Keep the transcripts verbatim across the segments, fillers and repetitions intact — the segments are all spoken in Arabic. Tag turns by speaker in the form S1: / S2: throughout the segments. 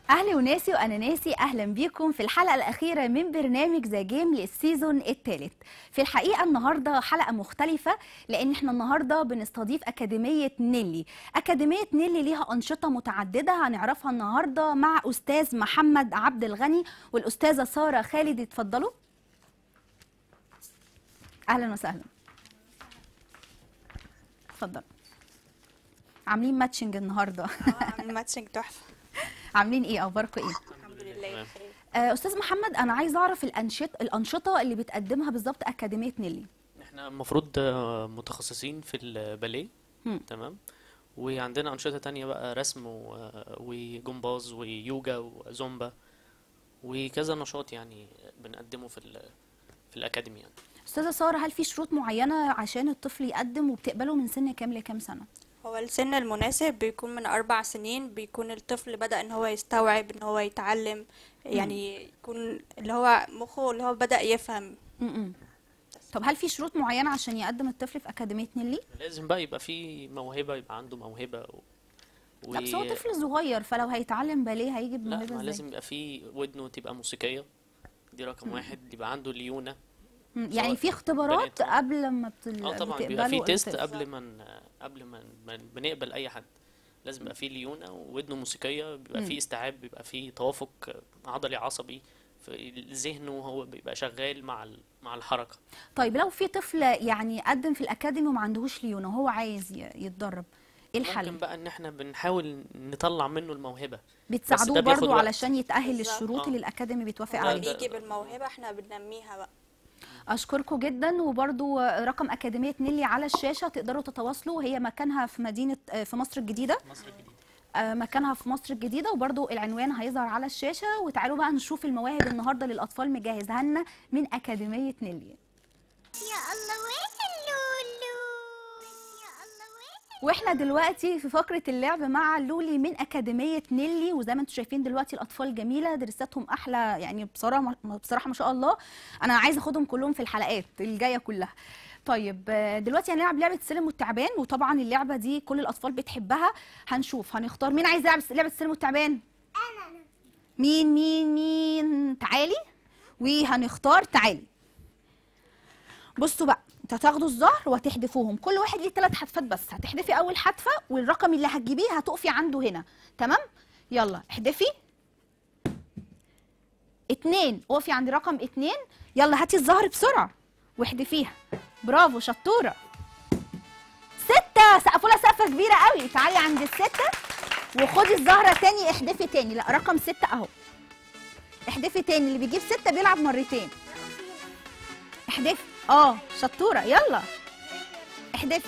S1: أهلي وناسي وأناناسي، أهلا بيكم في الحلقة الأخيرة من برنامج ذا جيم للسيزون الثالث. في الحقيقة النهاردة حلقة مختلفة لأن احنا النهاردة بنستضيف أكاديمية نيلي. أكاديمية نيلي ليها أنشطة متعددة هنعرفها النهاردة مع أستاذ محمد عبد الغني والأستاذة سارة خالد. اتفضلوا. أهلا وسهلا. اتفضلوا. عاملين ماتشنج النهاردة.
S2: عاملين ماتشنج تحفة.
S1: عاملين ايه؟ اخباركم ايه؟
S2: الحمد لله بخير.
S1: آه، استاذ محمد، انا عايز اعرف الانشطه الانشطه اللي بتقدمها بالظبط اكاديميه نيلي.
S3: احنا المفروض آه، متخصصين في الباليه.
S1: مم.
S3: تمام. وعندنا أنشطة تانية بقى، رسم و- آه، وجمباز ويوجا وزومبا وكذا نشاط يعني بنقدمه في ال- في الأكاديمية يعني.
S1: استاذه ساره، هل في شروط معينه عشان الطفل يقدم وبتقبله من سن كام لكام سنه؟
S2: هو السن المناسب بيكون من أربع سنين، بيكون الطفل بدأ إن هو يستوعب، إن هو يتعلم، يعني يكون اللي هو مخه اللي هو بدأ يفهم.
S1: امم طب هل في شروط معينه عشان يقدم الطفل في اكاديميه نيلي؟
S3: لازم بقى يبقى في موهبة، يبقى عنده موهبة و... و...
S1: لا بس هو طفل صغير، فلو هيتعلم باليه هيجي
S3: لا،
S1: بموهبه
S3: ما
S1: ازاي؟
S3: لازم يبقى في ودنه تبقى موسيقية، دي رقم واحد. يبقى عنده ليونة.
S1: مم.
S3: سواء
S1: يعني في اختبارات
S3: بنات أو-
S1: قبل ما بتل...
S3: اه طبعا بيبقى
S1: بتقبلوا
S3: في تيست
S1: الطفل؟
S3: قبل ما ن- قبل ما ما بنقبل اي حد. لازم يبقى في ليونة وودنه موسيقية، بيبقى
S1: مم.
S3: في استيعاب، بيبقى في توافق عضلي عصبي في ذهنه، هو بيبقى شغال مع ال- مع الحركة.
S1: طيب لو في طفل يعني قدم في الاكاديمي وما عندهوش ليونه وهو عايز ي- يتدرب، ايه الحل؟
S3: ممكن بقى ان احنا بنحاول نطلع منه الموهبة.
S1: بتساعدوه
S3: ده بياخد
S1: برضو
S3: وقت.
S1: علشان يتأهل
S2: بالظبط.
S1: للشروط
S3: اه.
S1: اللي الأكاديمي بيتوافق
S2: هو
S3: لا،
S1: عليها؟
S3: ده-
S2: بيجي بالموهبة، احنا بننميها بقى.
S1: أشكركم جدا. وبرضو رقم أكاديمية نيلي على الشاشة، تقدروا تتواصلوا. هي مكانها في مدينة في مصر الجديدة.
S3: مصر الجديدة.
S1: آه، مكانها في مصر الجديدة، وبرضو العنوان هيظهر على الشاشة. وتعالوا بقى نشوف المواهب النهاردة للأطفال مجهزها لنا من أكاديمية نيلي.
S4: يا الله وين اللولو، يا الله وين.
S1: واحنا دلوقتي في فقرة اللعب مع لولي من أكاديمية نيلي. وزي ما انتم شايفين دلوقتي الأطفال جميلة، درساتهم أحلى يعني بصراحة بصراحة ما شاء الله. أنا عايزة أخدهم كلهم في الحلقات الجاية كلها. طيب آه، دلوقتي هنلعب لعبة السلم والتعبان، وطبعا اللعبة دي كل الأطفال بتحبها. هنشوف هنختار مين عايز يلعب لعبة السلم والتعبان.
S4: انا
S1: مين مين مين تعالي. وهنختار تعالي. بصوا بقى، انتوا هتاخدوا الزهر وهتحدفوهم، كل واحد ليه ثلاث حدفات بس. هتحدفي اول حدفه والرقم اللي هتجيبيه هتقفي عنده هنا. تمام؟ يلا احدفي. اتنين، اقفي عند رقم اتنين. يلا هاتي الزهر بسرعه واحدفيها. برافو شطوره. ستة، سقفوا لها سقفه كبيره قوي. تعالي عند الستة وخدي الزهره تاني، احدفي تاني. لا رقم ستة اهو. احدفي تاني، اللي بيجيب ستة بيلعب مرتين. احدفي. اه شطوره. يلا احدفي.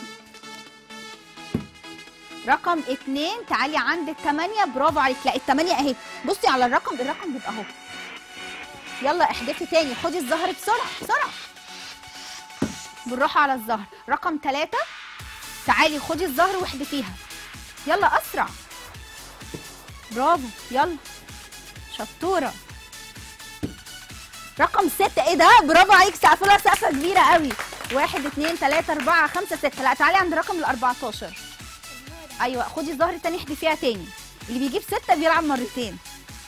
S1: رقم اتنين. تعالي عند التمانية. برافو عليك. لا التمانية اهي، بصي على الرقم، الرقم بيبقى اهو. يلا احدفي تاني، خدي الزهر بسرعه بسرعه. بالراحه على الزهر. رقم تلاتة. تعالي خدي الزهر واحدفيها. يلا اسرع. برافو. يلا شطوره. رقم ستة. ايه ده؟ برافو عليك، سقفوا لها سقفه كبيره قوي. واحد اتنين تلاته اربعه خمسه سته. لا تعالي عند رقم ال اربعتاشر. ايوه خدي الزهر تاني احدفيها تاني. اللي بيجيب ستة بيلعب مرتين.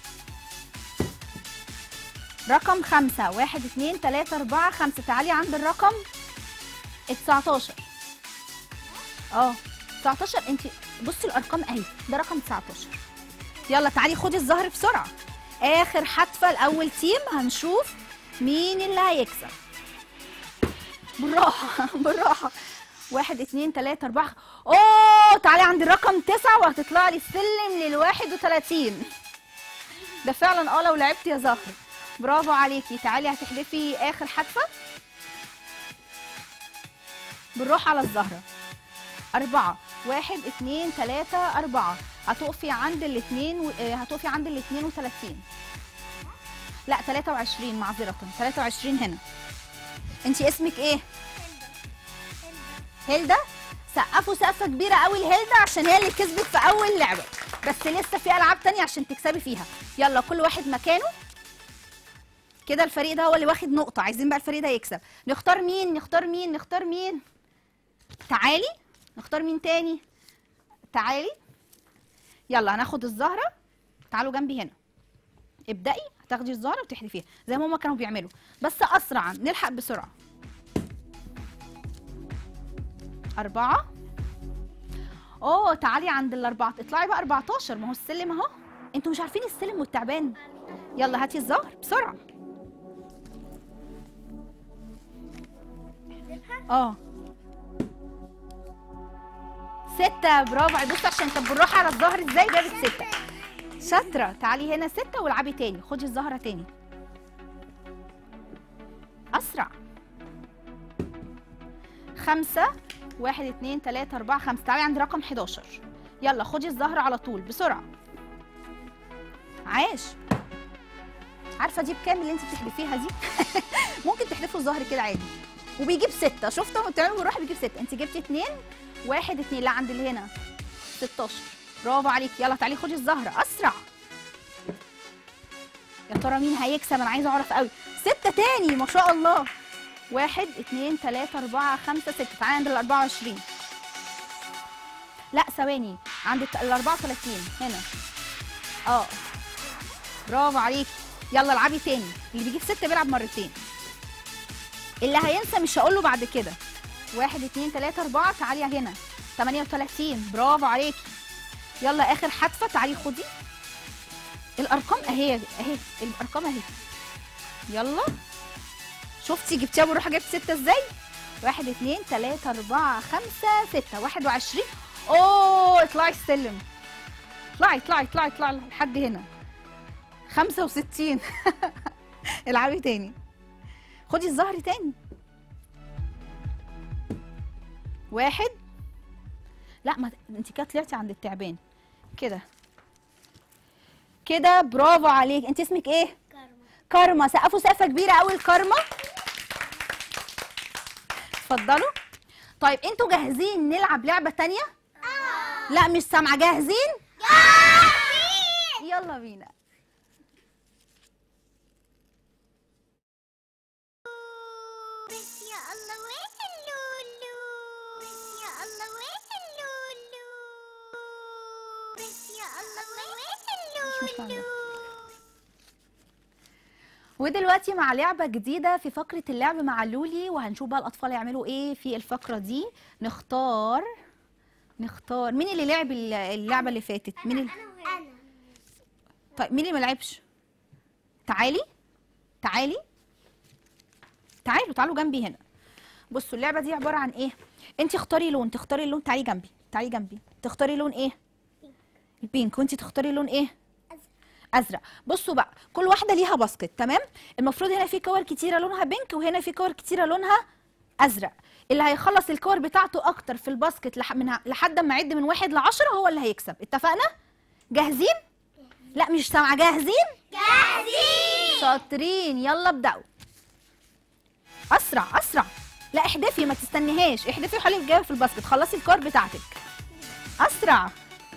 S1: رقم خمسة. واحد اتنين تلاته اربعه خمسه. تعالي عند الرقم تسعتاشر. اه تسعتاشر. انت بصي الارقام اهي، ده رقم تسعتاشر. يلا تعالي خدي الزهر بسرعه. اخر حدفه لاول تيم، هنشوف مين اللي هيكسب. بالراحه بالراحه. واحد اتنين تلاته اربعه. اوه تعالي عند الرقم تسعة وهتطلعي السلم للواحد وتلاتين. ده فعلا اه لو لعبتي يا زهر. برافو عليكي. تعالي هتحدفي اخر حدفه. بالراحه على الزهره. أربعة. واحد اتنين تلاته اربعه. هتقفي عند الاتنين و... آه، هتقفي عند الاتنين وتلاتين. لا تلاته وعشرين، معذرة. تلاته وعشرين هنا. انتي اسمك ايه؟ هيلدا. سقفوا سقفة كبيرة قوي لهيلدا عشان هي اللي كسبت في أول لعبة، بس لسه في ألعاب تانية عشان تكسبي فيها. يلا كل واحد مكانه. كده الفريق ده هو اللي واخد نقطة، عايزين بقى الفريق ده يكسب. نختار مين؟ نختار مين؟ نختار مين؟ تعالي. نختار مين تاني؟ تعالي. يلا هناخد الزهرة. تعالوا جنبي هنا. ابدأي هتاخدي الزهرة وتحذفيها زي ما هما كانوا بيعملوا، بس أسرع، نلحق بسرعة. أربعة. أوه تعالي عند الأربعة، اطلعي بقى أربعتاشر، ما هو السلم أهو. أنتوا مش عارفين السلم والتعبان؟ يلا هاتي الزهر بسرعة. اه ستة، برافو. بصي عشان كانت بالراحة على الظهر ازاي جابت ستة. شاطرة. تعالي هنا ستة والعبي تاني، خدي الزهرة تاني. أسرع. خمسة. واحد اتنين تلاتة أربعة خمسة. تعالي عند رقم حداشر. يلا خدي الزهرة على طول بسرعة. عاش. عارفة دي بكام اللي انت بتحدفيها دي؟ ممكن تحدفوا الزهر كده عادي وبيجيب ستة. شفتوا بتعملوا بالراحة بيجيب ستة. انت جبتي اتنين. واحد اتنين، لا عند اللي هنا ستاشر. برافو عليكي. يلا تعالي خدي الزهرة أسرع. يا ترى مين هيكسب؟ أنا عايزة أعرف قوي. ستة تاني ما شاء الله. واحد اتنين تلاتة أربعة خمسة ستة. تعالي عند الأربعة وعشرين. لا ثواني، عند الأربعة وتلاتين هنا. اه برافو عليكي. يلا العبي تاني. اللي بيجيب ستة بيلعب مرتين. اللي هينسى مش هقوله بعد كده. واحد اتنين تلاتة أربعة. تعالي هنا تمانية وتلاتين. برافو عليكي. يلا آخر حدفة. تعالي خدي الأرقام أهي أهي، الأرقام أهي. يلا شفتي جبتيها بالراحة، جبت ستة إزاي؟ واحد اتنين تلاتة أربعة خمسة ستة. واحد وعشرين. أوه اطلعي السلم. اطلعي اطلعي اطلعي اطلعي لحد هنا. خمسة وستين. العبي تاني. خدي الزهر تاني. واحد. لا ما انت كده طلعتي عند التعبان كده كده. برافو عليك. انت اسمك ايه؟
S4: كارما.
S1: كارما. سقفوا سقفه كبيره قوي لكارما. اتفضلوا. طيب انتوا جاهزين نلعب لعبه تانية؟ اه. لا مش سامعه. جاهزين؟ جاهزين. يلا بينا.
S4: بس يا الله وين اللولو، بس يا الله وين اللولو، بس يا الله وين اللولو.
S1: ودلوقتي مع لعبة جديدة في فقرة اللعب مع لولي، وهنشوف بقى الأطفال يعملوا إيه في الفقرة دي. نختار نختار مين اللي لعب اللعبة اللي فاتت؟ مين اللي...
S4: أنا.
S1: طيب مين اللي ما لعبش؟ تعالي تعالي تعالوا تعالوا جنبي هنا. بصوا اللعبة دي عبارة عن إيه؟ أنت اختاري لون، تختاري اللون. تعالي جنبي تعالي جنبي. تختاري لون إيه؟ البينك. وأنت تختاري لون إيه؟ ازرق. بصوا بقى كل واحده ليها باسكت، تمام؟ المفروض هنا في كور كتيره لونها بينك وهنا في كور كتيره لونها ازرق. اللي هيخلص الكور بتاعته اكتر في الباسكت لح... من... لحد ما اعد من واحد لعشرة هو اللي هيكسب. اتفقنا؟ جاهزين؟ لا مش سامعه. جاهزين؟
S4: جاهزين.
S1: شاطرين. يلا ابدأوا. اسرع اسرع. لا احدفي ما تستنيهاش، احدفي وخليك جايه في الباسكت. خلصي الكور بتاعتك. اسرع.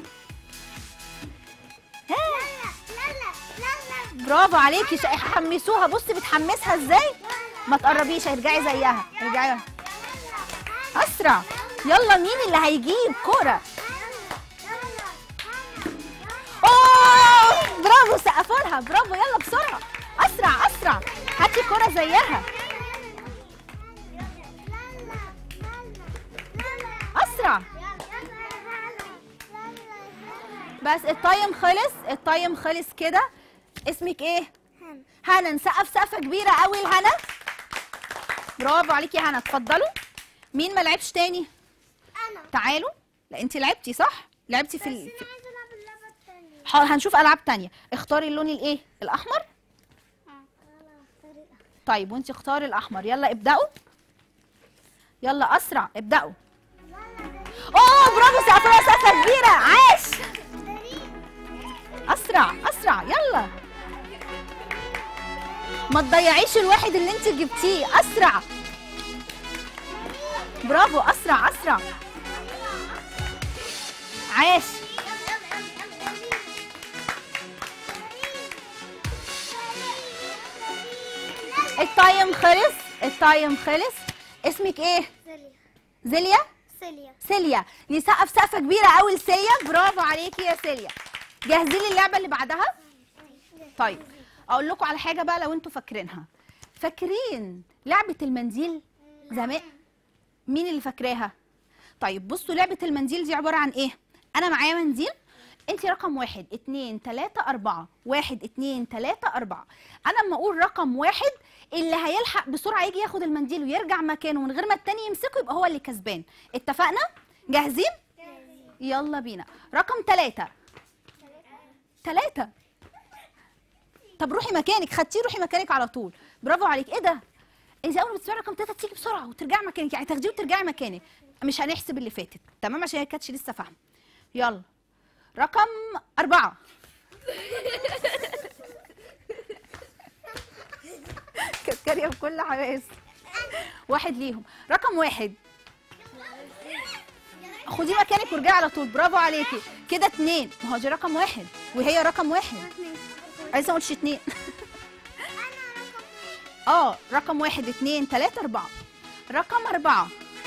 S1: برافو عليكي. حمسوها. بصي بتحمسها ازاي. ما تقربيش هترجعي زيها. ارجعي اسرع. يلا مين اللي هيجيب كوره؟ اوه برافو. سقفوا لها. برافو. يلا بسرعه. اسرع اسرع. هاتي كوره زيها. اسرع. بس التايم خلص. التايم خلص كده. اسمك ايه؟ هنا. هنا. نسقف سقفه كبيره قوي لهنا. برافو عليكي يا هنا. اتفضلوا. مين ما لعبش تاني؟
S4: انا.
S1: تعالوا. لا انت لعبتي صح؟ لعبتي في, ال... في...
S4: انا عايزه العب اللعبه الثانيه.
S1: حاضر هنشوف العاب تانيه. اختاري اللون الايه؟ الاحمر. طيب وانت اختاري الاحمر. يلا ابدأوا. يلا اسرع ابدأوا. اوه برافو. سقفوا سقفه كبيره. عاش. اسرع اسرع. يلا ما تضيعيش الواحد اللي انت جبتيه. اسرع. برافو. اسرع اسرع. عاش. التايم خلص. التايم خلص. اسمك ايه؟
S4: سيليا.
S1: زيليا.
S4: سيليا.
S1: سيليا. نسقف سقفه كبيره قوي لسيليا. برافو عليكي يا سيليا. جاهزين للعبه اللي بعدها؟ طيب اقول لكم على حاجه بقى لو انتوا فاكرينها. فاكرين لعبه المنديل زمان؟ مين اللي فاكراها؟ طيب بصوا، لعبه المنديل دي عباره عن ايه؟ انا معايا منديل، انت رقم واحد اتنين تلاته اربعه، واحد اتنين تلاته اربعه. انا اما اقول رقم واحد، اللي هيلحق بسرعه يجي ياخد المنديل ويرجع مكانه من غير ما التاني يمسكه يبقى هو اللي كسبان. اتفقنا؟ جاهزين؟ يلا بينا. رقم تلاته. تلاته. طب روحي مكانك، خدتيه روحي مكانك على طول. برافو عليك. ايه ده؟ انت اول ما تسمعي رقم تلاته تيجي بسرعه وترجعي مكانك، يعني تاخديه وترجعي مكانك. مش هنحسب اللي فاتت، تمام؟ عشان هي كانتش لسه فاهمه. يلا. رقم أربعة. كركريه بكل حماس. واحد ليهم. رقم واحد. خدي مكانك وارجعي على طول. برافو عليكي. كده اتنين. ما هو دي رقم واحد وهي رقم واحد. عايزه ما اقولش اتنين. اه رقم واحد اتنين تلاته اربعه. رقم أربعة.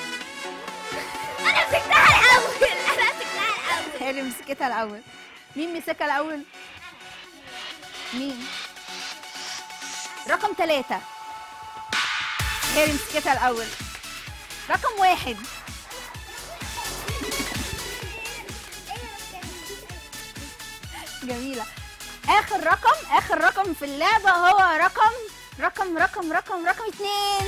S4: انا مسكتها الاول. انا مسكتها الاول.
S1: هي اللي مسكتها الاول. مين مسكها الاول؟ مين؟ رقم ثلاثة. هي اللي مسكتها الاول. رقم واحد. جميلة. آخر رقم آخر رقم في اللعبة هو رقم رقم رقم رقم رقم اتنين.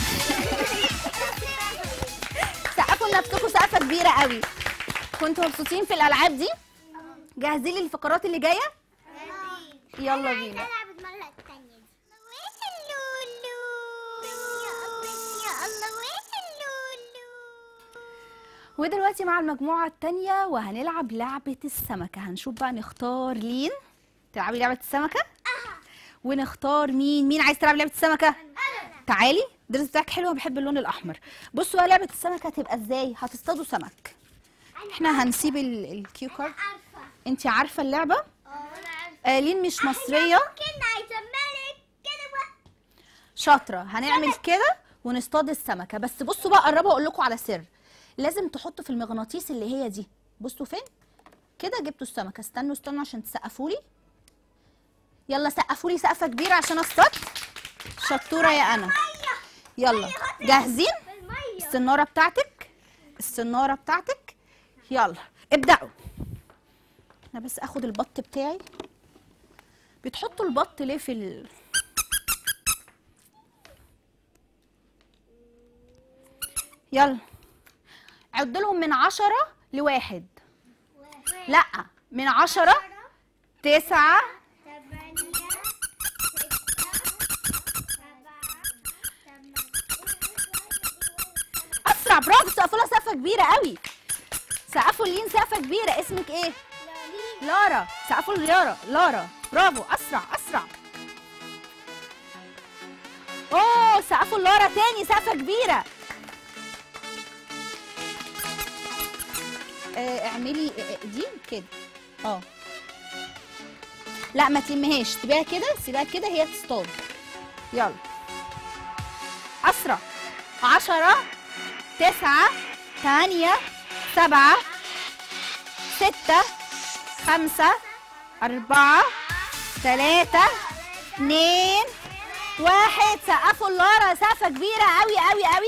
S1: سقفوا لنفسكم سقفة كبيرة قوي. كنتوا مبسوطين في الألعاب دي؟ جاهزين للفقرات اللي جاية؟ يلا بينا.
S4: العب المرة الثانية دي. وين اللولو؟ يا الله وين اللولو؟
S1: ودلوقتي مع المجموعة التانية وهنلعب لعبة السمكة. هنشوف بقى نختار لين تلعبي لعبة السمكة؟ ونختار مين؟ مين عايز تلعب لعبة السمكة؟
S4: أنا.
S1: تعالي، الدرس بتاعك حلو، بحب اللون الأحمر. بصوا بقى لعبة السمكة هتبقى ازاي؟ هتصطادوا سمك. احنا هنسيب ال- الكيو كارد.
S4: عارفة.
S1: انت عارفة اللعبة؟
S4: اه انا عارفة.
S1: آه لين مش مصرية.
S4: ممكن هيسمالك كده بقى.
S1: شاطرة. هنعمل كده ونصطاد السمكة. بس بصوا بقى، قربوا اقول لكم على سر. لازم تحطوا في المغناطيس اللي هي دي. بصوا فين؟ كده جبتوا السمكة. استنوا استنوا عشان تسقفوا لي. يلا سقفوا لي سقفة كبيرة عشان اصطاد. شطورة يا انا. يلا جاهزين؟
S4: بالمية.
S1: السنارة بتاعتك، السنارة بتاعتك. يلا ابدأوا. انا بس اخد البط بتاعي. بتحطوا البط ليه في ال... يلا عد لهم من عشرة لواحد. لا من عشرة. تسعة.
S4: ثمانية. ستة. سبعة. ثمانية.
S1: اسرع. برافو. سقفوا لها سقفة كبيرة قوي. سقفوا لين سقفة كبيرة. اسمك ايه؟ لارا. سقفوا ليارا. لارا. برافو. اسرع اسرع. اوه سقفوا لارا تاني سقفة كبيرة. آه اعملي آه، دي كده. اه لا ما تلمهاش، سيبيها كده، سيبيها كده هي تصطاد. يلا اسرع. عشرة. تسعة. تمانية. سبعة. ستة. خمسة. أربعة. تلاتة. اتنين. واحد. سقفوا لارا سقفة كبيرة أوي أوي أوي.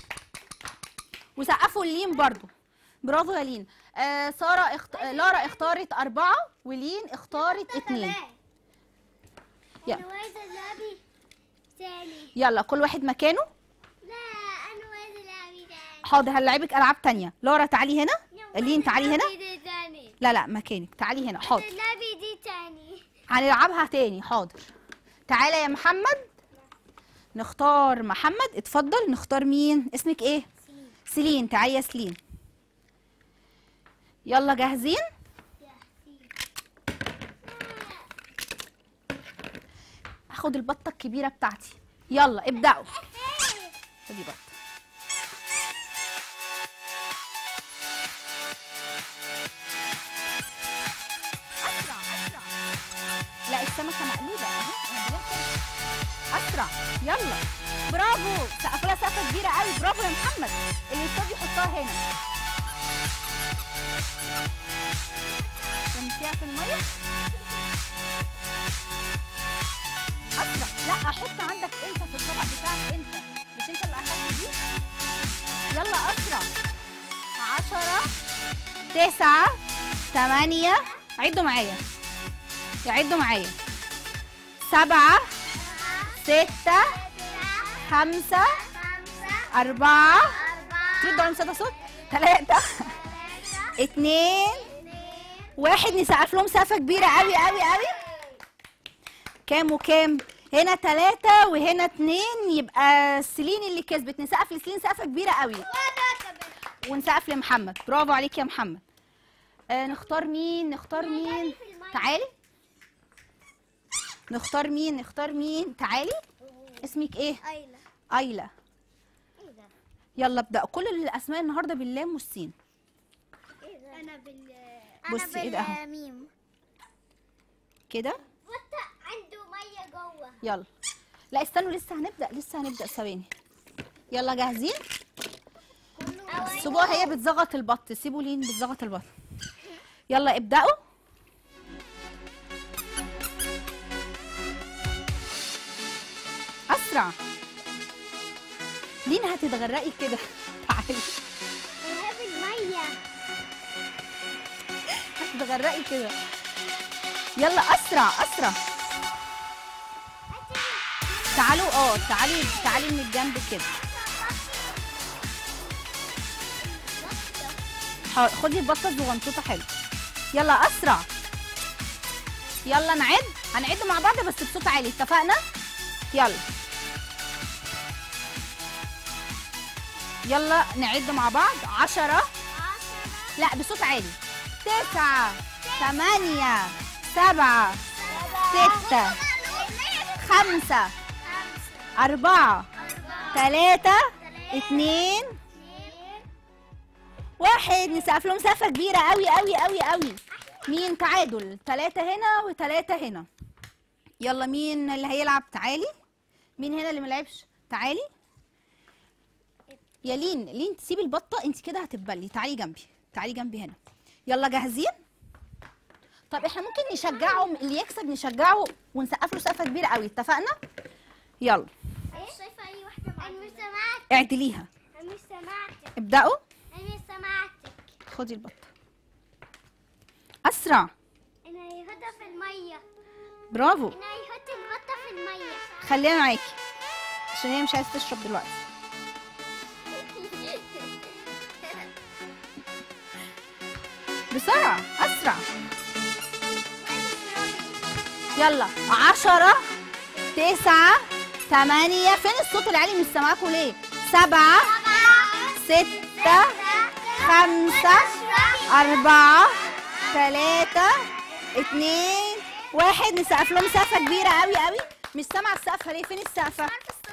S1: وسقفوا اللين برضو. برافو يا لين. آه سارة اخت... آه لارا اختارت أربعة ولين اختارت اتنين. يلا.
S4: انا عايزة لعبي تاني.
S1: يلا كل واحد مكانه.
S4: لا انا عايزة لعبي تاني.
S1: حاضر هنلعبك ألعاب تانية. لارا تعالي هنا. لين تعالي هنا.
S4: لعبي دي تاني.
S1: لا لا مكانك. تعالي هنا. حاضر
S4: لعبي دي تاني.
S1: هنلعبها تاني. حاضر. تعالى يا محمد. نختار محمد. اتفضل. نختار مين؟ اسمك ايه؟ سلين. سلين. تعالي يا سلين. يلا جاهزين؟ هاخد البطة الكبيرة بتاعتي. يلا ابدأوا. خدي بطة. أسرع أسرع. لا السمكة مقلوبة أهي. أنا بجيبها. أسرع. يلا. برافو. سقفوا لها سقفة كبيرة قوي. برافو يا محمد. اللي يصطاد يحطها هنا. رميتيها في المية. حط عندك انت في الطبق بتاعك انت، مش انت اللي اخدت دي. يلا اسرع. عشرة تسعة تمانية، عدوا معايا عدوا معايا. سبعة ستة خمسة أربعة، تردوا على مسدس صوت. ثلاثة اتنين واحد. نسقف لهم سقفة كبيرة قوي قوي قوي. كام وكام؟ هنا ثلاثة وهنا اتنين، يبقى سيلين اللي كسبت. نسقف لسيلين سقفة كبيرة قوي، ونسقف لمحمد. برافو عليك يا محمد. آه نختار مين؟ نختار مين؟ تعالي. نختار مين؟ نختار مين؟ تعالي. اسمك ايه؟
S4: ايلا.
S1: ايلا. يلا ابدأ. كل الاسماء النهارده باللام والسين.
S4: انا بال
S1: بصي ايه ده اهو
S4: بالميم
S1: كده.
S4: بطة عنده ميه جوه.
S1: يلا لا استنوا، لسه هنبدأ لسه هنبدأ ثواني. يلا جاهزين؟ سيبوها هي بتزغط البط، سيبوا لين بتزغط البط. يلا ابدأوا. أسرع. لين هتتغرقي كده. تعالي.
S4: بحب الميه.
S1: هتتغرقي كده. يلا أسرع أسرع. تعالوا اه تعالي تعالي من الجنب كده. خدي البطه الزغنطوطه حلو. يلا اسرع. يلا نعد، هنعد مع بعض بس بصوت عالي، اتفقنا؟ يلا يلا نعد مع بعض. عشرة، لا بصوت عالي. تسعة تمانية سبعة ستة خمسة أربعة تلاتة اتنين واحد. نسقف لهم سقفة كبيرة أوي أوي أوي أوي. مين؟ تعادل، تلاتة هنا وتلاتة هنا. يلا مين اللي هيلعب؟ تعالي. مين هنا اللي ملعبش؟ تعالي يا لين. لين تسيبي البطة انت كده هتتبلي. تعالي جنبي تعالي جنبي هنا. يلا جاهزين؟ طب احنا ممكن نشجعهم، اللي يكسب نشجعه ونسقف له سقفة كبيرة أوي، اتفقنا؟ يلا.
S4: مش شايفه اي واحده معايا. انا مش سمعت.
S1: اعدليها.
S4: انا مش سمعتك.
S1: ابدأوا.
S4: انا مش سمعتك.
S1: خدي البطة. أسرع.
S4: انا هيحطها في الميه.
S1: برافو.
S4: انا هيحط البطه في الميه.
S1: خليها معاكي عشان هي مش عايزة تشرب دلوقتي. بسرعة أسرع. يلا. عشرة تسعة تمانية. فين الصوت العالي مش سامعاكوا ليه؟ سبعة ستة خمسة أربعة تلاتة اتنين واحد. نسقف لهم سقفة كبيرة أوي أوي. مش سامعة السقفة ليه؟ فين السقفة؟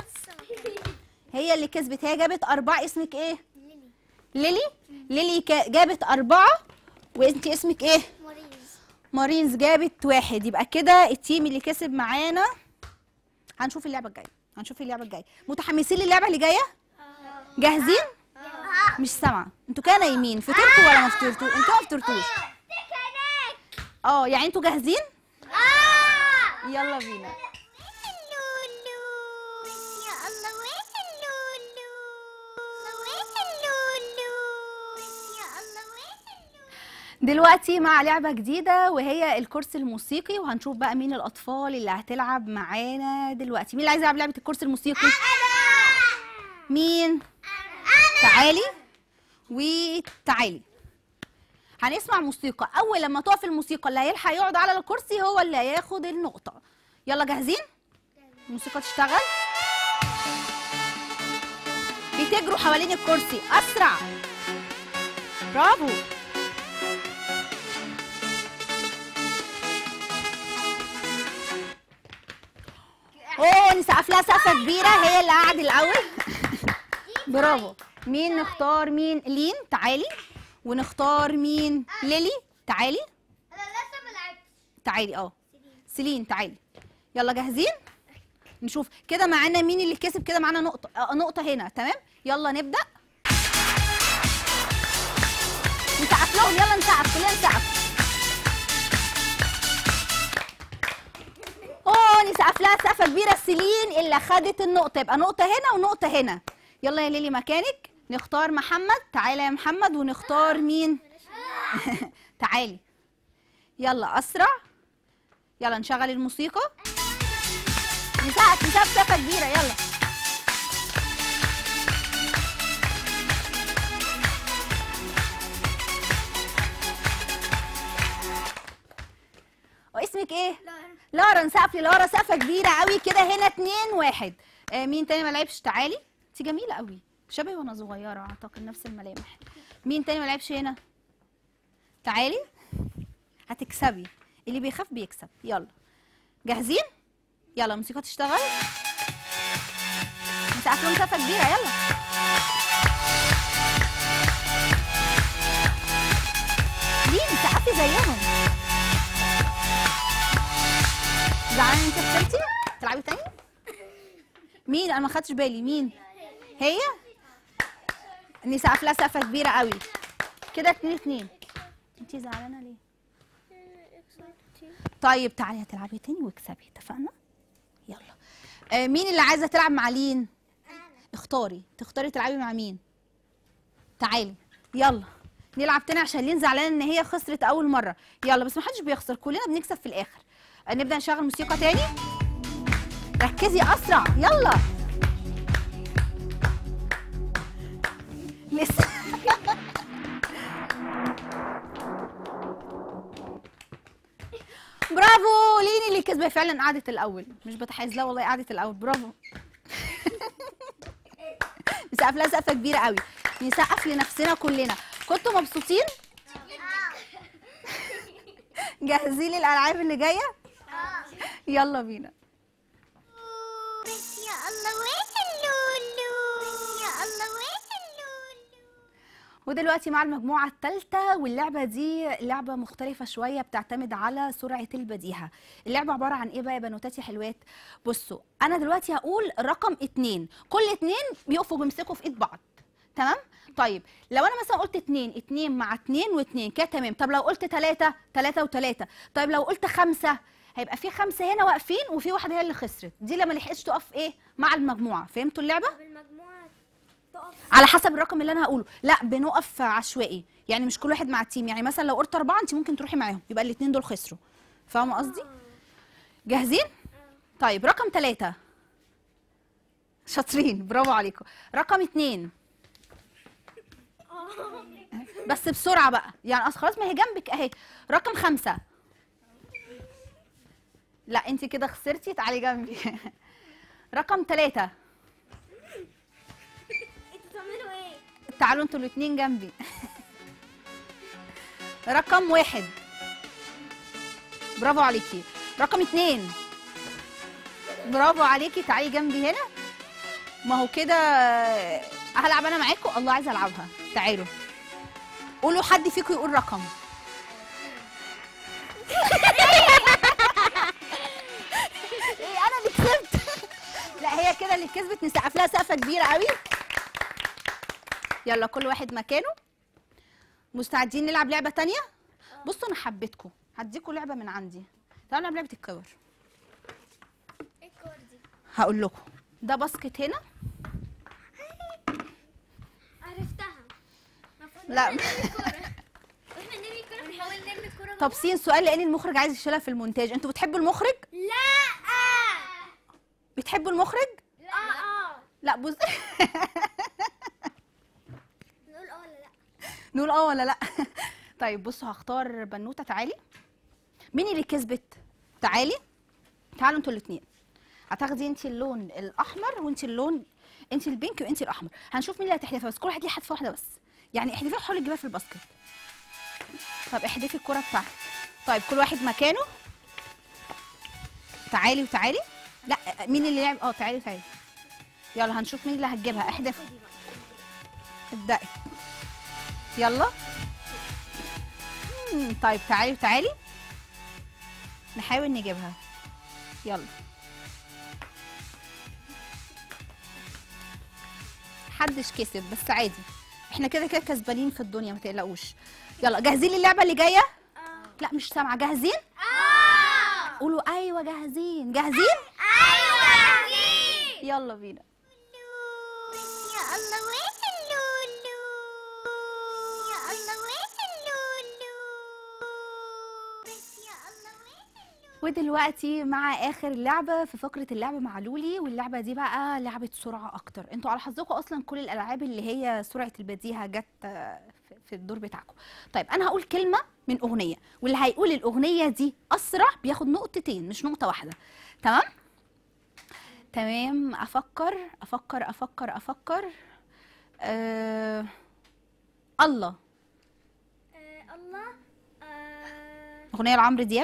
S1: هي اللي كسبت، هي جابت أربعة. اسمك إيه؟ ليلي. ليلي جابت أربعة، وأنت اسمك إيه؟
S4: موريز.
S1: مارينز جابت واحد. يبقى كده التيم اللي كسب معانا. هنشوف اللعبة الجاية هنشوف اللعبة الجاية. متحمسين للعبة اللي جاية؟ جاهزين؟ مش سامعة. انتوا كده نايمين. فطرتوا ولا ما فطرتوا؟ انتوا ما فطرتوش. اه يعني انتوا جاهزين؟ يلا بينا.
S4: لولو يا الله. وين اللولو؟ وين اللولو؟ يا الله وين اللولو؟
S1: دلوقتي مع لعبة جديدة وهي الكرسي الموسيقي، وهنشوف بقى مين الأطفال اللي هتلعب معانا دلوقتي. مين اللي عايز يلعب لعبة الكرسي الموسيقي؟ مين؟ تعالي وتعالي. هنسمع موسيقى، أول لما تقف الموسيقى اللي هيلحق يقعد على الكرسي هو اللي هياخد النقطة. يلا جاهزين؟ الموسيقى تشتغل. بتجروا حوالين الكرسي. أسرع. برافو. اوه نسقف لها سقفه كبيره. هي اللي قاعد الاول. برافو. مين نختار؟ مين؟ لين تعالي. ونختار مين؟ ليلي تعالي.
S4: انا لسه ما لعبتش.
S1: تعالي اه سيلين تعالي. يلا جاهزين؟ نشوف كده معانا مين اللي كسب. كده معانا نقطه آه نقطه هنا. تمام يلا نبدا. نسقف لهم. يلا نسقف كلنا نسقف. اوه نسقف لها سقفه سقفه كبيره. سيلين اللي خدت النقطه، يبقى نقطه هنا ونقطه هنا. يلا يا ليلي مكانك. نختار محمد، تعالى يا محمد. ونختار مين؟ تعالي يلا اسرع. يلا نشغل الموسيقى. نسقف نسقف سقفه كبيره. يلا واسمك ايه؟ لارا. نسقف للارا سقفه كبيره قوي كده. هنا اتنين واحد. آه مين تاني ما لعبش؟ تعالي. انت جميله قوي، شبهي وانا صغيره اعتقد، نفس الملامح. مين تاني ما لعبش هنا؟ تعالي. هتكسبي، اللي بيخاف بيكسب. يلا جاهزين؟ يلا الموسيقى تشتغل. نسقف لهم سقفه كبيره. يلا ليه نسقفي زيهم؟ زعلانه انت خسرتي؟ تلعبي تاني؟ مين؟ انا ما خدتش بالي. مين هي؟ نسقف لها سقفه كبيره قوي كده. اتنين اتنين. انت زعلانه ليه؟ طيب تعالي هتلعبي تاني واكسبي، اتفقنا؟ يلا. آه مين اللي عايزه تلعب مع لين؟ اختاري. تختاري تلعبي مع مين؟ تعالي يلا نلعب تاني عشان لين زعلانه ان هي خسرت اول مره. يلا بس ما حدش بيخسر، كلنا بنكسب في الاخر. آه نبدا نشغل موسيقى تاني. ركزي اسرع. يلا لسه. برافو لين اللي كسبه. فعلا قعدت الاول، مش بتحيز، لا والله قعدت الاول. برافو. نسقف لها سقفه كبيره قوي. نسقف لنفسنا كلنا. كنتوا مبسوطين؟ جاهزين للالعاب اللي جايه؟ يلا بينا.
S4: يا الله وين اللولو، يا الله وين اللولو.
S1: ودلوقتي مع المجموعة الثالثة، واللعبة دي لعبة مختلفة شوية، بتعتمد على سرعة البديهة. اللعبة عبارة عن ايه بقى يا بنوتاتي حلوات؟ بصوا انا دلوقتي هقول رقم اتنين، كل اتنين بيقفوا بيمسكوا في ايد بعض، تمام؟ طيب لو انا مثلا قلت اتنين، اتنين مع اتنين واتنين كده تمام. طب لو قلت تلاتة، تلاتة وتلاتة. طيب لو قلت خمسة، هيبقى في خمسة هنا واقفين وفي واحدة هي اللي خسرت، دي لما لحقتش تقف ايه مع المجموعة. فهمتوا اللعبة؟
S4: المجموعة تقف
S1: على حسب الرقم اللي انا هقوله، لا بنقف عشوائي، يعني مش كل واحد مع التيم. يعني مثلا لو قلت أربعة أنت ممكن تروحي معاهم، يبقى الاتنين دول خسروا. فاهمة قصدي؟ جاهزين؟ طيب رقم ثلاثة. شاطرين، برافو عليكم. رقم اتنين. بس بسرعة بقى، يعني أصل خلاص ما هي جنبك أهي. رقم خمسة. لا أنت كده خسرتي، تعالي جنبي. رقم ثلاثة.
S4: انتوا بتعملوا ايه؟
S1: تعالوا انتوا الاتنين جنبي. رقم واحد. برافو عليكي. رقم اتنين. برافو عليكي، تعالي جنبي هنا. ما هو كده هلعب انا معاكم. الله عايزه العبها. تعالوا قولوا حد فيكم يقول رقم. ايه انا اللي كسبت. لا هي كده اللي كسبت. نسقف لها سقفه كبيره قوي. يلا كل واحد مكانه. مستعدين نلعب لعبه تانية؟ بصوا انا حبيتكم، هديكم لعبه من عندي. تعالوا نلعب لعبه الكور.
S4: ايه الكور دي؟
S1: هقول لكم. ده باسكت هنا.
S4: عرفتها.
S1: لا
S4: واحنا نرمي الكورة، بنحاول نرمي الكورة.
S1: طب سين سؤال، لان المخرج عايز يشيلها في المونتاج. انتوا بتحبوا المخرج؟
S4: لا.
S1: بتحبوا المخرج؟
S4: لا. اه.
S1: لا بص.
S4: نقول اه ولا لا؟
S1: نقول اه ولا لا؟ طيب بصوا هختار بنوته. تعالي. مين اللي كسبت؟ تعالي. تعالوا انتوا الاثنين. هتاخدي انت اللون الاحمر وانت اللون، انت البينك وانت الاحمر. هنشوف مين اللي هتحدفها، بس كل واحد ليه حدفه واحده بس. يعني احدفيها وحاولي تجيبها في الباسكت. طب احدفي الكره بتاعتك. طيب كل واحد مكانه. تعالي وتعالي. لا مين اللي لعب؟ اه تعالي وتعالي. يلا هنشوف مين اللي هتجيبها. احدفي. ابدأي. يلا. مم، طيب تعالي وتعالي. نحاول نجيبها. يلا. محدش كسب بس عادي، احنا كده كده كسبانين في الدنيا، ما تقلقوش. يلا جاهزين للعبه اللي جايه؟ لا مش سامعه. جاهزين؟
S4: اه.
S1: قولوا ايوه جاهزين. جاهزين؟
S4: ايوه.
S1: يلا بينا.
S4: يا الله وين اللولو يا الله وين اللولو يا الله وين اللولو.
S1: ودلوقتي مع اخر لعبه في فقره اللعبه مع لولي، واللعبه دي بقى لعبه سرعه اكتر. انتوا على حظكم اصلا كل الالعاب اللي هي سرعه البديهه جت في الدور بتاعكم. طيب انا هقول كلمه من اغنيه، واللي هيقول الاغنيه دي اسرع بياخد نقطتين مش نقطه واحده. تمام تمام. افكر افكر افكر افكر أه... الله.
S4: آه الله. آه
S1: اغنيه لعمرو دياب.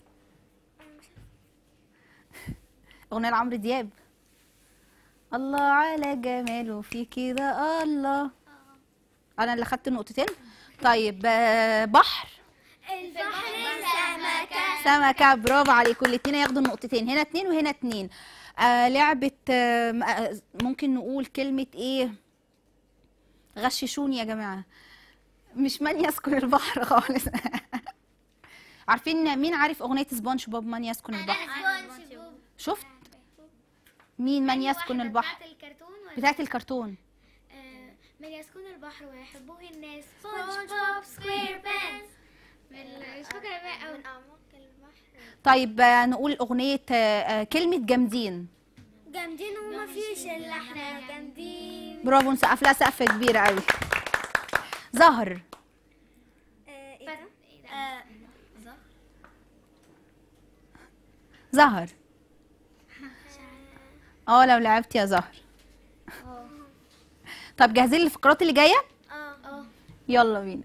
S1: اغنيه لعمرو دياب. الله على جماله في كده الله. انا اللي خدت النقطتين. طيب آه، بحر.
S4: البحر سمكة.
S1: سمكه. برافو عليكم، الاتنين هياخدوا النقطتين، هنا اتنين وهنا اتنين. آه لعبه آه آه، ممكن نقول كلمه ايه؟ غششوني يا جماعه. مش من يسكن البحر خالص. عارفين مين عارف اغنيه سبونج بوب من يسكن البحر؟ شفت مين من يسكن البحر؟
S5: بتاعت الكرتون ولا
S1: بتاعت الكرتون.
S5: آه، من يسكن البحر ويحبوه الناس. سبونج بوب سكوير بانس. مش فاكره بقى من اعماق البحر.
S1: طيب آه، نقول اغنيه آه، آه، كلمه جامدين.
S5: جامدين وما فيش الا احنا جامدين.
S1: برافو، نسقف لها سقفه كبيره قوي. زهر. زهر. اه لو لعبت يا زهر. طب جاهزين للفقرات اللي جايه؟
S5: اه
S1: يلا بينا.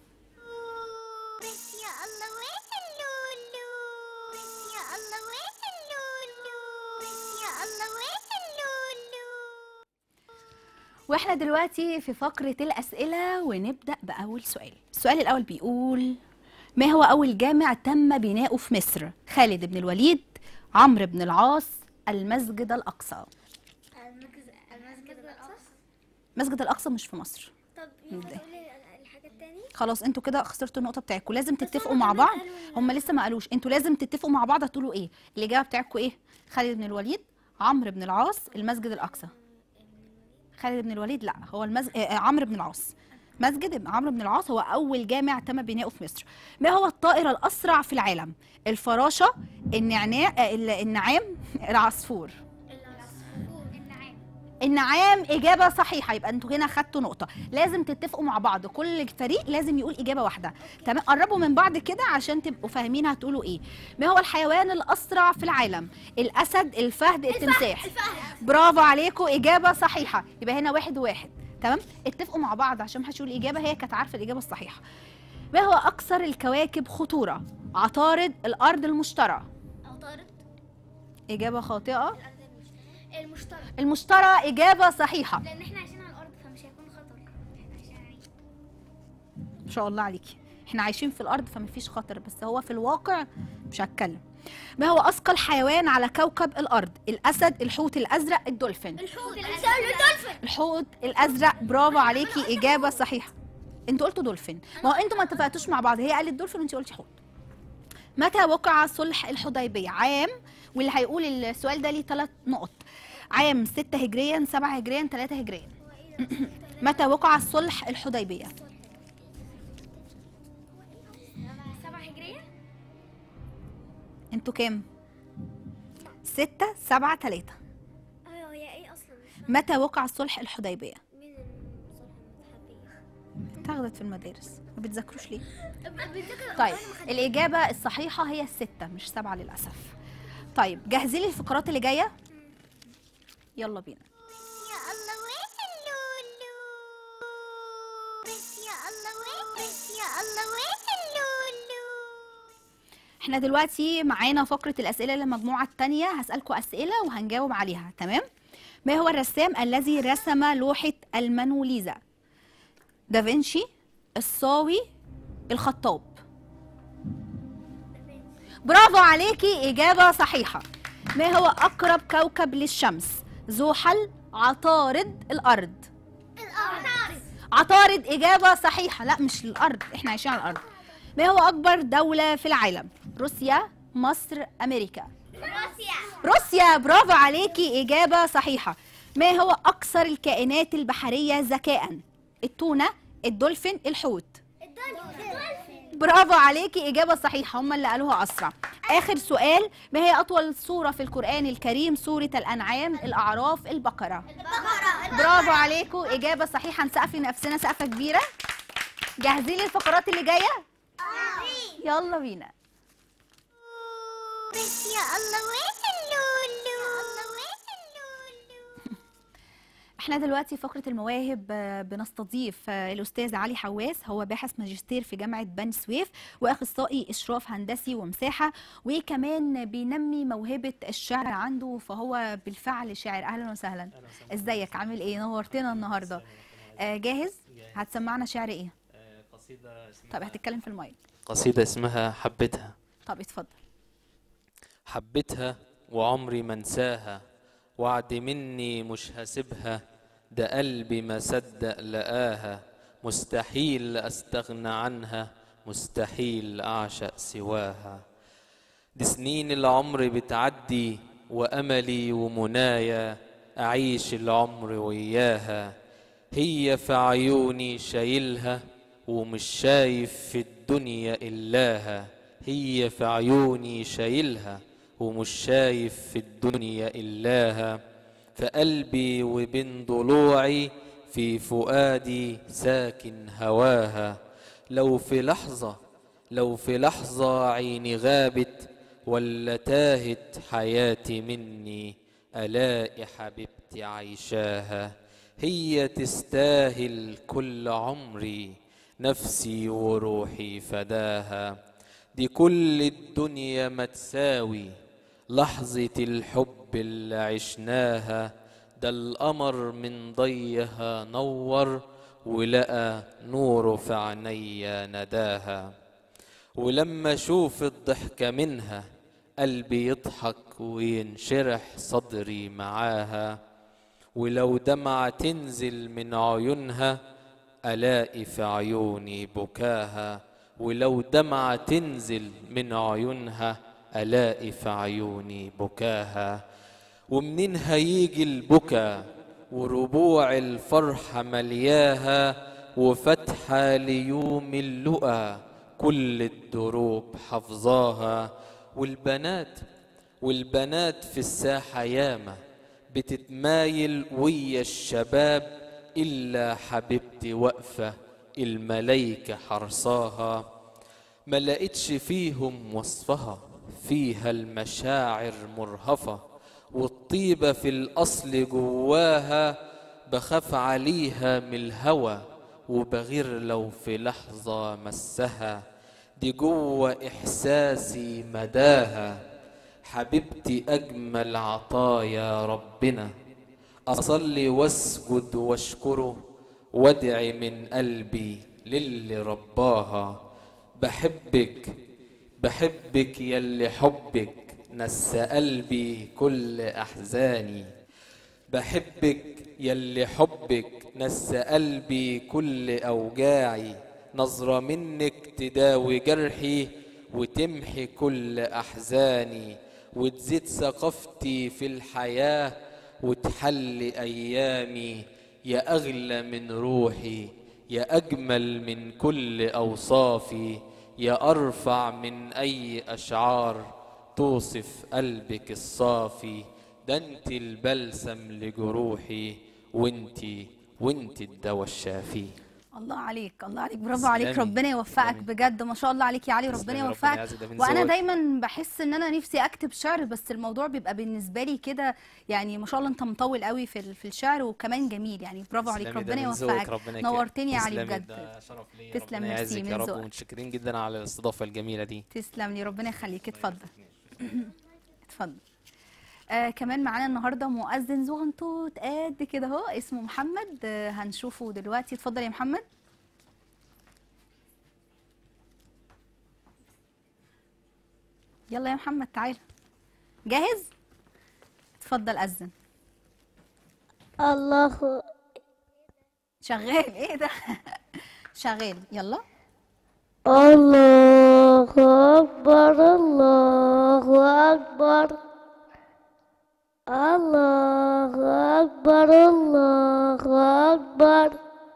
S4: يا الله وين اللولو يا الله وين اللولو يا الله وين اللولو.
S1: واحنا دلوقتي في فقرة الأسئلة، ونبدأ بأول سؤال. السؤال الأول بيقول: ما هو أول جامع تم بناؤه في مصر؟ خالد بن الوليد، عمرو بن العاص، المسجد الأقصى.
S5: المسجد الاقصى.
S1: مسجد الأقصى مش في مصر.
S5: طب ينفع تقولي الحاجه التانية؟
S1: خلاص انتوا كده خسرتوا النقطة بتاعتكم، لازم تتفقوا مع بعض. هم لسه ما قالوش، انتوا لازم تتفقوا مع بعض هتقولوا ايه. الإجابة بتاعتكم ايه؟ خالد بن الوليد، عمرو بن العاص، المسجد الأقصى. خالد بن الوليد لا، هو المسجد آه عمرو بن العاص. مسجد عمرو بن العاص هو أول جامع تم بناؤه في مصر. ما هو الطائر الأسرع في العالم؟ الفراشة، النعناع آه النعام، العصفور.
S5: النعام.
S1: النعام إجابة صحيحة، يبقى انتوا هنا خدتوا نقطة. لازم تتفقوا مع بعض، كل فريق لازم يقول إجابة واحدة. تمام، قربوا من بعض كده عشان تبقوا فاهمين هتقولوا إيه. ما هو الحيوان الأسرع في العالم؟ الأسد، الفهد، التمساح. برافو عليكم، إجابة صحيحة. يبقى هنا واحد وواحد. تمام، اتفقوا مع بعض عشان محدش يقول الإجابة، هي كانت عارفة الإجابة الصحيحة. ما هو أكثر الكواكب خطورة؟ عطارد، الأرض، المشتري.
S5: عطارد.
S1: إجابة خاطئة.
S5: المشتري.
S1: المشتري إجابة صحيحة.
S5: لان احنا عايشين على الارض فمش هيكون خطر. احنا عايشين على العين.
S1: ما شاء الله عليكي، احنا عايشين في الارض فمفيش خطر، بس هو في الواقع مش هتكلم. ما هو اثقل حيوان على كوكب الارض؟ الاسد، الحوت الازرق، الدولفين.
S5: الحوت الازرق.
S1: الحوت الازرق. برافو عليكي، اجابه صحيحه. انتوا قلتوا دولفين، ما هو انتوا ما اتفقتوش مع بعض، هي قالت دولفين وانت قلتي حوت. متى وقع صلح الحديبيه؟ عام، واللي هيقول السؤال ده ليه ثلاث نقط. عام ستة هجريا، سبعة هجريا، ثلاثة هجريا. متى وقع صلح الحديبيه؟
S5: سبعة هجرية.
S1: انتوا كام؟ ستة، سبعة، تلاتة.
S5: ايوه هي ايه اصلا؟
S1: متى وقع صلح الحديبية؟
S5: مين الصلح المتحبية؟
S1: اتاخدت في المدارس، ما بتذاكروش ليه؟
S5: بتذكر.
S1: طيب الإجابة الصحيحة هي الستة مش سبعة للأسف. طيب جاهزين للفقرات اللي جاية؟ يلا بينا.
S4: يا الله وين اللولو يا الله وين يا الله وين اللولو.
S1: احنا دلوقتي معانا فقرة الأسئلة للمجموعة التانية، هسألكوا أسئلة وهنجاوب عليها. تمام؟ ما هو الرسام الذي رسم لوحة الموناليزا؟ دافنشي، الصاوي، الخطاب. برافو عليكي، إجابة صحيحة. ما هو أقرب كوكب للشمس؟ زحل، عطارد، الأرض.
S5: الارض.
S1: عطارد إجابة صحيحة. لا مش الأرض، احنا عايشين على الأرض. ما هو أكبر دولة في العالم؟ روسيا، مصر، أمريكا.
S5: روسيا.
S1: روسيا، برافو عليكي، إجابة صحيحة. ما هو أكثر الكائنات البحرية ذكاء؟ التونة، الدولفين، الحوت.
S5: الدولفين.
S1: برافو عليكي، إجابة صحيحة، هم اللي قالوها أسرع. آخر سؤال، ما هي أطول سورة في القرآن الكريم؟ سورة الأنعام، الأعراف، البقرة.
S5: البقرة.
S1: برافو عليكم، إجابة صحيحة. نسقف لنفسنا سقفة كبيرة. جاهزين للفقرات اللي جاية؟ يلا بينا.
S4: بس يا الله وين اللولو يا الله وين اللولو.
S1: احنا دلوقتي فقرة المواهب آه، بنستضيف آه، الأستاذ علي حواس، هو باحث ماجستير في جامعة بني سويف وأخصائي إشراف هندسي ومساحة، وكمان بينمي موهبة الشعر عنده، فهو بالفعل شاعر. أهلا وسهلا. ازيك، عامل ايه؟ نورتنا النهارده. آه، جاهز؟ هتسمعنا شعر ايه؟
S3: قصيدة اسمها
S1: طب هتتكلم في المايك.
S3: قصيدة اسمها حبيتها.
S1: طب اتفضل.
S3: حبيتها وعمري ما انساها، وعد مني مش هسيبها، ده قلبي ما صدق لقاها، مستحيل استغنى عنها، مستحيل اعشق سواها. دي سنين العمر بتعدي واملي ومنايا اعيش العمر وياها، هي في عيوني شايلها ومش شايف في الدنيا إلاها، هي في عيوني شايلها ومش شايف في الدنيا إلاها، في قلبي وبين ضلوعي في فؤادي ساكن هواها، لو في لحظة لو في لحظة عيني غابت ولا تاهت حياتي مني، ألاقي حبيبتي عيشاها، هي تستاهل كل عمري نفسي وروحي فداها، دي كل الدنيا ما تساوي لحظة الحب اللي عشناها، ده القمر من ضيها نور ولقى نوره في عينيا نداها، ولما اشوف الضحكة منها قلبي يضحك وينشرح صدري معاها، ولو دمعة تنزل من عيونها ألاقي في عيوني بكاها، ولو دمعة تنزل من عيونها ألاقي في عيوني بكاها، ومنين هيجي البكا وربوع الفرحة ملياها، وفتحة ليوم اللقا كل الدروب حفظاها، والبنات والبنات في الساحة ياما بتتمايل ويا الشباب، إلا حبيبتي واقفة الملايكة حرصاها، ما لقيتش فيهم وصفها، فيها المشاعر مرهفة، والطيبة في الأصل جواها، بخاف عليها من الهوى وبغير لو في لحظة مسها، دي جوه إحساسي مداها، حبيبتي أجمل عطايا ربنا، أصلي واسجد واشكره وادعي من قلبي للي رباها، بحبك بحبك يلي حبك نسى قلبي كل أحزاني، بحبك يلي حبك نسى قلبي كل أوجاعي، نظرة منك تداوي جرحي وتمحي كل أحزاني، وتزيد ثقافتي في الحياة وتحلي أيامي، يا أغلى من روحي يا أجمل من كل أوصافي، يا أرفع من أي أشعار توصف قلبك الصافي، ده انت البلسم لجروحي وانتي وانتي الدواء الشافي.
S1: الله عليك، الله عليك، برافو عليك، ربنا يوفقك
S3: تسلمي.
S1: بجد، ما شاء الله عليك يا علي، ربنا
S3: تسلمي، ربنا
S1: يوفقك.
S3: يعزك، ده من
S1: وانا
S3: ذوقك.
S1: دايما بحس ان انا نفسي اكتب شعر، بس الموضوع بيبقى بالنسبه لي كده يعني، ما شاء الله انت مطول قوي في ال- في الشعر، وكمان جميل يعني، برافو عليك،
S3: تسلمي، ده
S1: ربنا
S3: من ذوقك،
S1: يوفقك.
S3: ربنا يكرمك.
S1: نورتني يا علي
S3: تسلمي،
S1: بجد.
S3: ده شرف ليا،
S1: تسلم،
S3: ربنا
S1: ميرسي
S3: يعزك
S1: من
S3: يا رب،
S1: ذوقك.
S3: ومتشكرين جدا على الاستضافة الجميلة دي.
S1: تسلم لي، ربنا يخليك، اتفضل. اتفضل. آه كمان معانا النهارده مؤذن زغنطوط قد كده اهو، اسمه محمد، آه هنشوفه دلوقتي. اتفضل يا محمد. يلا يا محمد تعال، جاهز؟ اتفضل أذن.
S4: الله
S1: شغال ايه ده؟ شغال، يلا.
S4: الله أكبر الله أكبر
S6: الله أكبر الله أكبر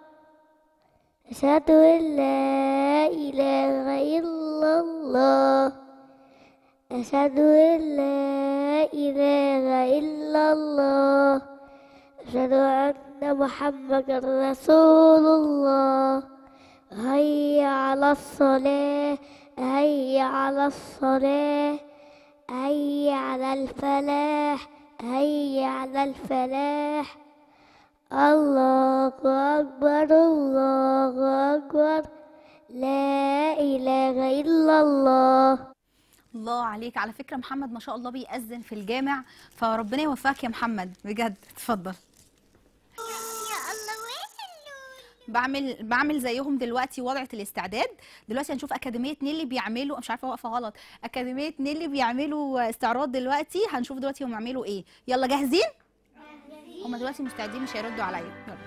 S6: أشهد أن لا إله إلا الله أشهد أن لا إله إلا الله أشهد أن محمدا رسول الله هيا على الصلاة هيا على الصلاة هيا على الفلاح هيا على الفلاح الله أكبر الله أكبر لا إله إلا الله.
S1: الله عليك. على فكرة محمد ما شاء الله بيأذن في الجامع، فربنا يوفقك يا محمد بجد. اتفضل.
S4: يا الله وين
S1: بعمل بعمل زيهم دلوقتي وضعة الاستعداد. دلوقتي هنشوف أكاديمية نيلي بيعملوا، مش عارفة واقفة غلط، أكاديمية نيلي بيعملوا استعراض دلوقتي. هنشوف دلوقتي هم يعملوا إيه. يلا جاهزين؟ هم دلوقتي مستعدين مش هيردوا عليا. يلا.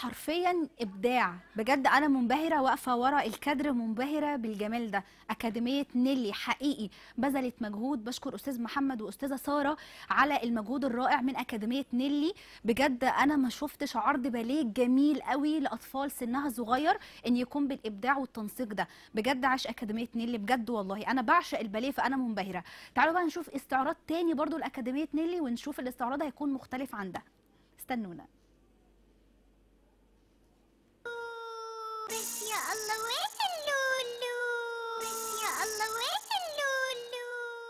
S1: حرفيا ابداع بجد. انا منبهره واقفه ورا الكادر، منبهره بالجمال ده. اكاديميه نيلي حقيقي بذلت مجهود، بشكر استاذ محمد واستاذه ساره على المجهود الرائع من اكاديميه نيلي. بجد انا ما شفتش عرض باليه جميل قوي لاطفال سنها صغير ان يكون بالابداع والتنسيق ده. بجد عاش اكاديميه نيلي بجد والله، انا بعشق الباليه فانا منبهره. تعالوا بقى نشوف استعراض تاني برضو لاكاديميه نيلي، ونشوف الاستعراض هيكون مختلف عن ده. استنونا.
S4: يا الله وين اللولو، يا الله وين اللولو.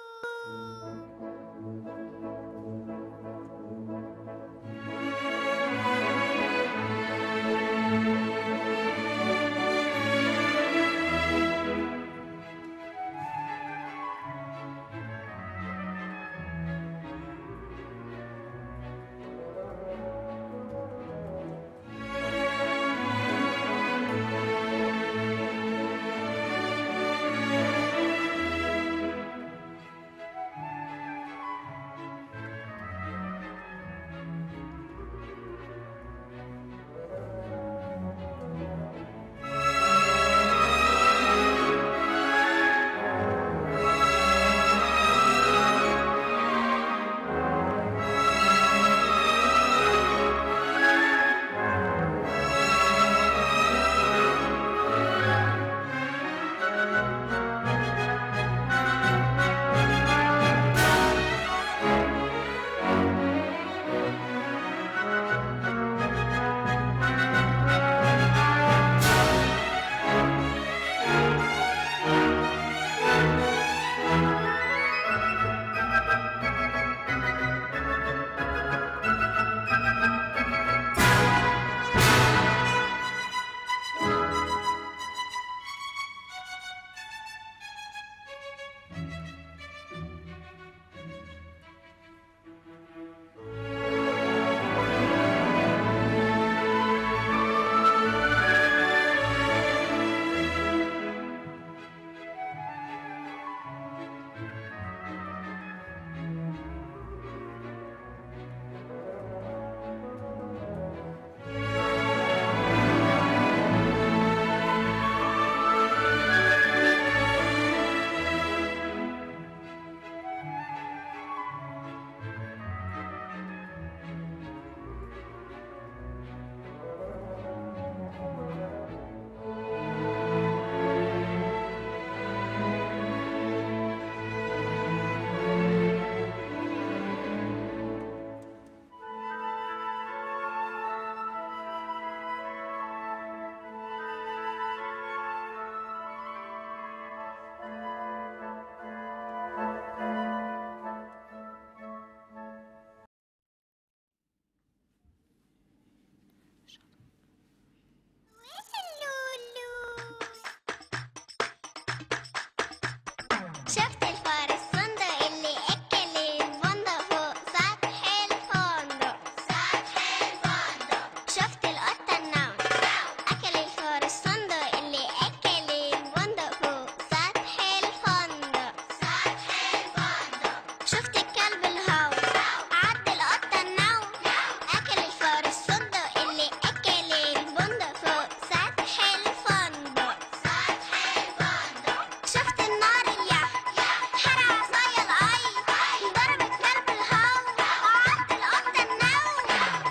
S4: شفت الفار الصندوق اللي اكل البندق فوق سطح الفندق، سطح الفندق. شفت القطة النون اكل الفار الصندوق اللي اكل البندق فوق سطح الفندق، سطح الفندق. شفت الكلب الهون عض القطة النون اكل الفار الصندوق اللي اكل البندق فوق سطح الفندق، سطح الفندق. شفت النار اليحيى حرق عصايا القي ضرب الكلب الهون عض القطة النون.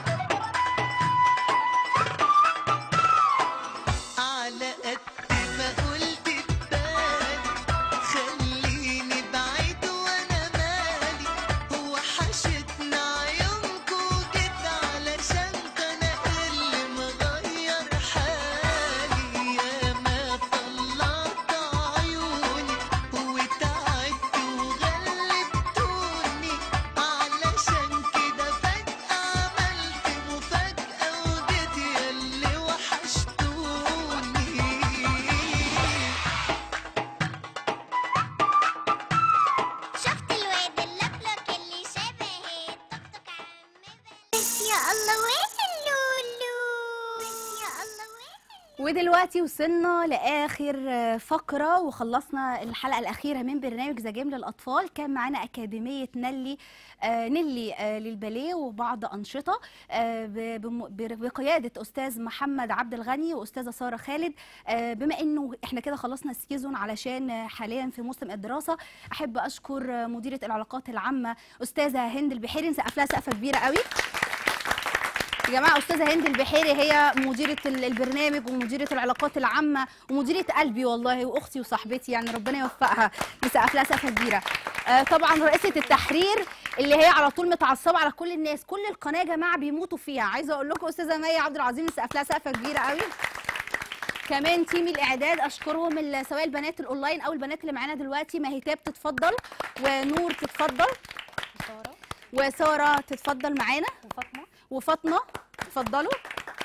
S7: على قد ما قلت ببالي خليني بعيد وانا مالي،
S1: ودلوقتي وصلنا لاخر فقره وخلصنا الحلقه الاخيره من برنامج ذا جيم للاطفال. كان معانا اكاديميه نيلي آه نيلي آه للباليه وبعض انشطه آه بقياده استاذ محمد عبد الغني واستاذه ساره خالد. آه بما انه احنا كده خلصنا السيزون علشان حاليا في موسم الدراسه، احب اشكر مديره العلاقات العامه استاذه هند البحيري، نسقف لها سقفه كبيره قوي يا جماعه. استاذه هند البحيري هي مديره البرنامج ومديره العلاقات العامه ومديره قلبي والله، واختي وصاحبتي، يعني ربنا يوفقها، نسقف لها سقفه كبيره. آه طبعا رئيسه التحرير اللي هي على طول متعصبه على كل الناس، كل القناه يا جماعه بيموتوا فيها. عايزه اقول لكم استاذه مي عبد العظيم، نسقف لها سقفه كبيره قوي. كمان تيم الاعداد اشكرهم، سواء البنات الاونلاين او البنات اللي معانا دلوقتي. مهتاب تتفضل، ونور تتفضل، وساره تتفضل معانا، وفاطمه وفاطمه اتفضلوا.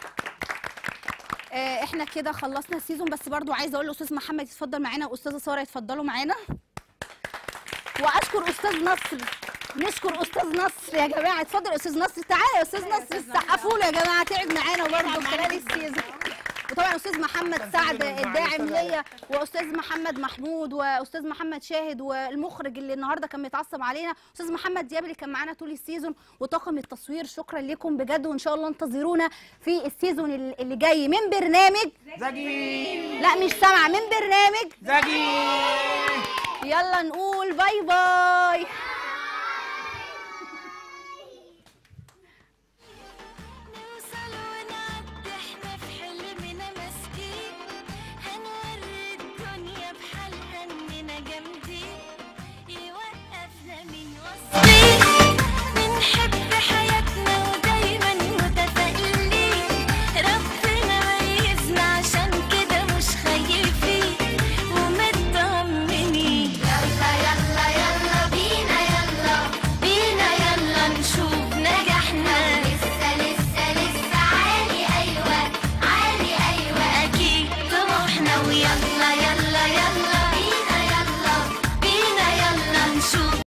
S1: آه احنا كده خلصنا السيزون، بس برضو عايزه اقول لاستاذ محمد يتفضل معانا واستاذه ساره يتفضلوا معانا. واشكر استاذ نصر، نشكر استاذ نصر يا جماعه. اتفضل استاذ نصر، تعالى يا استاذ نصر، سقفوا له يا جماعه، تعب معانا برضو خلال السيزون. وطبعا استاذ محمد سعد الداعم ليا، واستاذ محمد محمود، واستاذ محمد شاهد، والمخرج اللي النهارده كان متعصب علينا استاذ محمد دياب اللي كان معانا طول السيزون، وطاقم التصوير. شكرا لكم بجد، وان شاء الله انتظرونا في السيزون اللي جاي من برنامج
S8: زجي.
S1: لا مش سامعه، من برنامج
S8: زجي.
S1: يلا نقول باي باي.